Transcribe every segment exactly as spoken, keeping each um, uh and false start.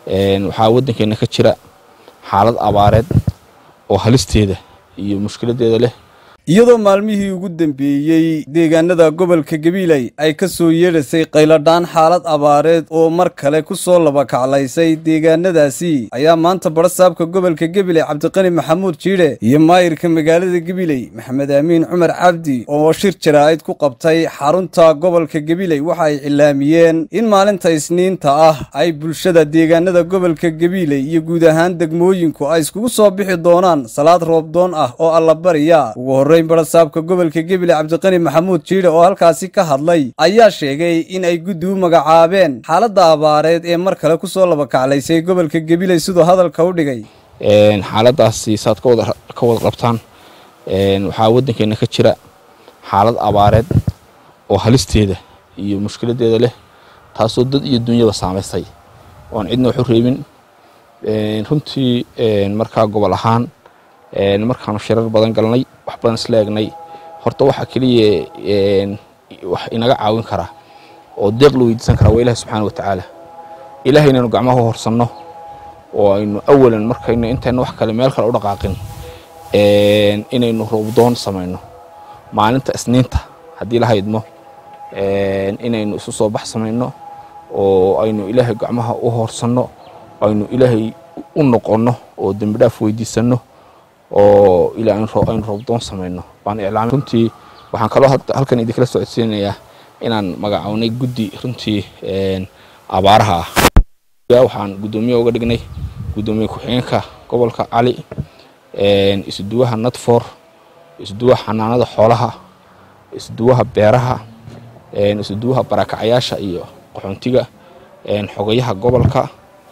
een waxa wadankeena ka jira xaalad abaareed oo halisteeda iyo mushkiladeeda leh iyadoo maalmihii ugu dambeeyay deegaanada gobolka Gabiley ay ka soo yeedhay qayladaan xaalad abaareed oo mar kale ku soo laba kaclaysay deegaanadaasi ayaa maanta barasaabka gobolka Gabiley Cabdiqani Maxamuud Jiire iyo maayirka magaalada Gabiley Maxamed Amiin Cumar Cabdi oo shir jaraa'id ku qabtay xarunta gobolka Gabiley waxa ay cilaamiyeen in maalinta Isniinta ah ay bulshada deegaanada gobolka Gabiley iyo guud ahaan degmooyinku ay isku soo bixi doonaan salaad roobdoon ah oo alla bariya barasaabka gobolka Gabiley Cabdiqani Maxamuud Jiire oo halkaasi ka hadlay ayaa sheegay in ay guddi u magacaabeen xaaladda abaareed ee mar kale ku soo laba kaclaysay gobolka Gabiley sidoo hadalka u dhigay een xaaladaasi saad ka wada ka wada qabtaan een waxa wadankeena ka jira xaalad abaareed oo halisteeda iyo mushkiladeeda leh taasoo dad iyo dunyada saameysay oo cidna wax u reebin een runtii een marka gobol ahaan een markaan shirar badan galnay wax badan isla eegnay horta waxa kaliya een wax inaga caawin kara oo deeq loo weydiisan kara Ilaahay subhanahu wa ta'ala Ilaahayna inuu gacmaha horsano oo aynu awalan markayna intaan wax kale meel kale u dhaqaaqin een inaynu roobdoon sameeyno maalinta Isniinta hadii la haydmo een inaynu isu soo bax sameeyno oo aynu Ilaahay gacmaha u horsano aynu Ilaahay u noqono oo dambi dhaaf weydiisano oo ila aan roo aan roobdoon sameeyno baan iclaam runtii waxaan kala halkan idin kala socodsiinayaa inaan magacawnay guddi runtii een abaaraha ah waxaan gudoomiye uga dhignay gudoomiye ku xigeenka gobolka Cali een isduwaha Nadfor isduwaha xanaanada xoolaha isduwaha beeraha een isduwaha barakacayaasha iyo qaxoontiga een xogayaha gobolka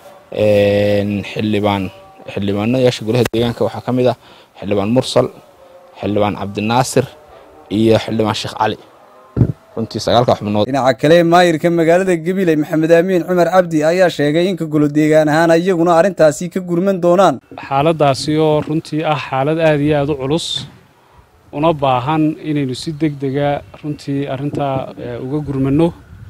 een xildhibaan xildhibaanayaasha golaha deegaanka waxa kamid ah xildhibaan Mursal xildhibaan Cabdinaasir iyo xildhibaan Sheekh Cali runtii sagaalka xubnood dhinaca kale maayirka magaalada Gabiley Maxamed Amiin Cumar Cabdi ayaa sheegay in ka golo deegaan ahaan ayaguna arintaasi ka gurman doonaan xaaladaasi oo runtii ah xaalad aad iyo aad u culus una baahan inaynu si degdeg ah runtii arinta uga gurmano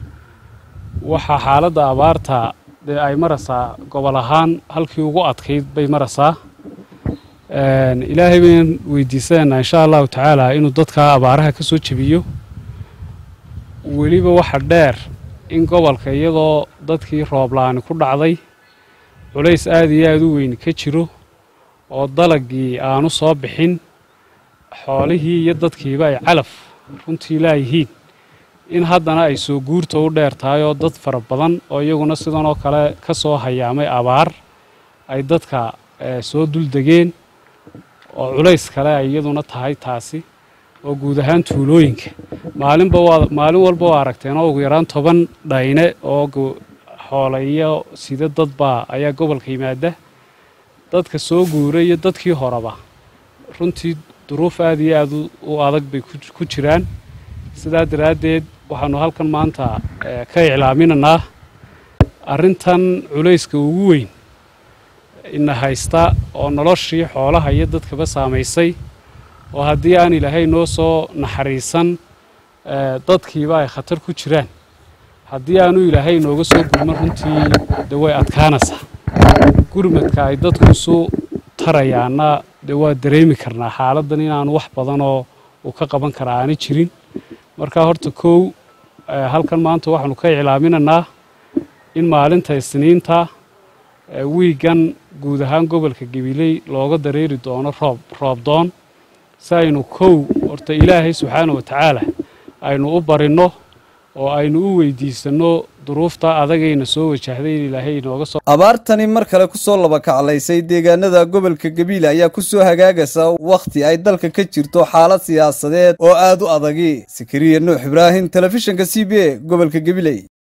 waxa xaaladda abaarta ay maraysaa gobol ahaan halkii ugu adkayd bay maraysaa een Ilaahay baan weydiisanaa insha Allah ta'ala inuu dadka abaaraha ka soo jabiyo waliba waxa dheer in gobolka iyadoo dadkii roob la'aan ku dhacday culays aad iyo aad u weyn ka jiro oo dalagii aanu soo bixin xoolihii iyo dadkiiba ay calaf runtii laayihiin in haddana ay soo guurto u dheertahay oo dad fara badan oo iyaguna sidan oo kale ka soo hayaamay abaar ay dadka soo dul degeen oo culays kale ay iyaduna tahay taasi oo guud ahaan tuulooyinka maalinba maalin walba oo aragteen oo ugu yaraan toban dhayne oo xoolayo sida dadba ayaa gobolka yimaada dadka soo guuray iyo dadkii horeba runtii duruuf aad iyo aad u adag bay ku jiraan sidaa daraadeed waxaanu halkan maanta ka iclaaminanaa arintan culayska ugu weyn ina haysta oo noloshii xoolaha iyo dadkaba saameysay oo haddii aan Ilaahay noo soo naxariisan dadkiiba ay khatar ku jiraan haddii aanu Ilaahay nooga soo gurman runtii way adkaanaysaa gurmadka ay dadku soo tarayaana waa dareemi karnaa xaaladdan inaan wax badan oo uu ka qaban karaa aan jirin marka horta koow halkan maanta waxaanu ka iclaaminanaa in maalinta Isniinta wiigan guud ahaan gobolka Gabiley looga dareeri doono roob roobdoon saynu koow horta Ilaahay subhanahu wa ta'ala aynu u barino oo aynu u weydiisano duruufta adagayna soo wajahday Ilaahay inooga soo abaartani mar kale ku soo laba kaclaysay deegaanada gobolka Gabiley ayaa ku soo hagaagaysa waqti ay dalka ka jirto xaalad siyaasadeed oo aad u adag Sakariya Nuux Ibraahim telefishinka C B A gobolka Gabiley